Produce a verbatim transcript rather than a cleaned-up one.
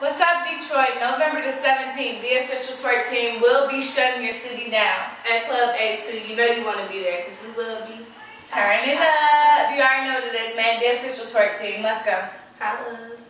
What's up, Detroit? November the seventeenth, the official twerk team will be shutting your city down. At Club A two, you know you want to be there because we will be. Turn it up. You already know what it is, man. The official twerk team. Let's go. Holla.